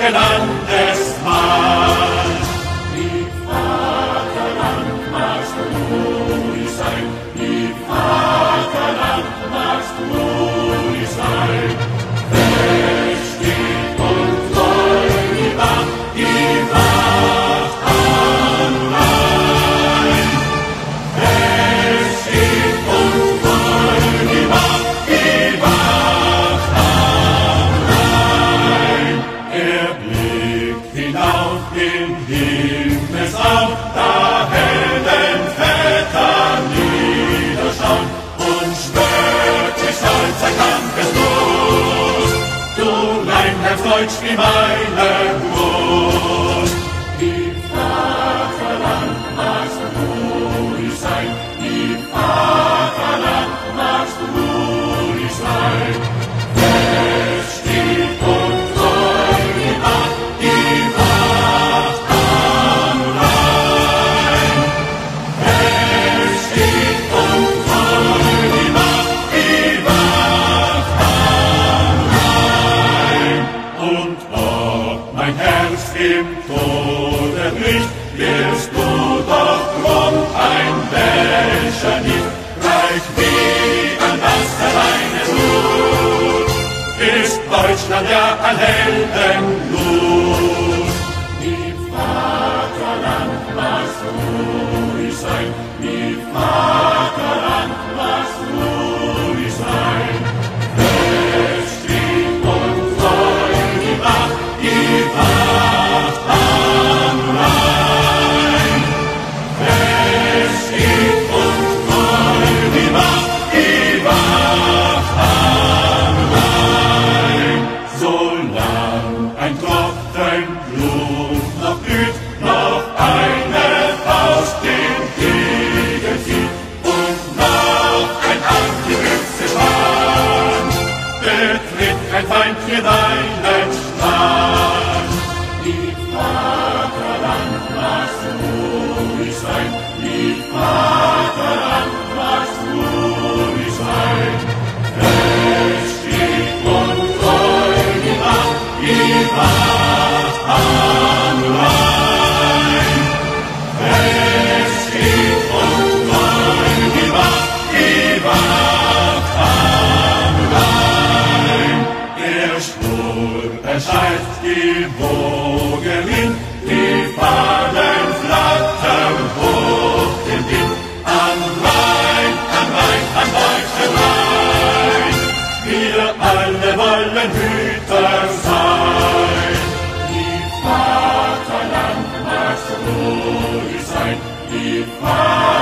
starke Landesmann. Wie Vaterland magst du ruhig sein, wie Vaterland magst du ruhig sein. Fest steht und treu die Wacht am Rhein. Fest steht und treu die Wacht am Rhein. Er blickt hinauf in Himmelsraum, da Heldenväter niederschauen und schwört sich stolz ein Kampfeslos. Du Rheinherz Deutsch wie meine Brust. Wie Vaterland magst du ruhig sein, wie Vaterland magst du ruhig sein. Fest steht und treu die Wacht am Rhein. Fest steht und treu die Wacht am Rhein. Und ob mein Herz im Tode bricht, wirst du doch drum ein Becher nicht. Reich wie an das reine Blut, ist Deutschland ja ein Heldenblut. Wie Vaterland magst du ruhig sein, wie Vaterland magst du ruhig sein. Fest steht und treu die Wacht am Rhein. Fest steht und treu die Wacht am Rhein. Solang ein Tropfen Blut noch blüht, noch eine Faust den Kriegen zieht und noch ein angewitztes Schwan, betritt kein Feind hier deinen Strand. Wie Vaterland magst du ruhig sein, wie Vaterland magst du ruhig sein. Fest steht und treu die Wacht am Rhein. Fest steht und treu die Wacht am Rhein. Der Sturm erschallt, die Wogen, die Fahnen flattern hoch im Wind. Am Rhein, am deutschen Rhein, wir alle wollen Hüter sein. Wie Vaterland magst du ruhig sein, wie Vaterland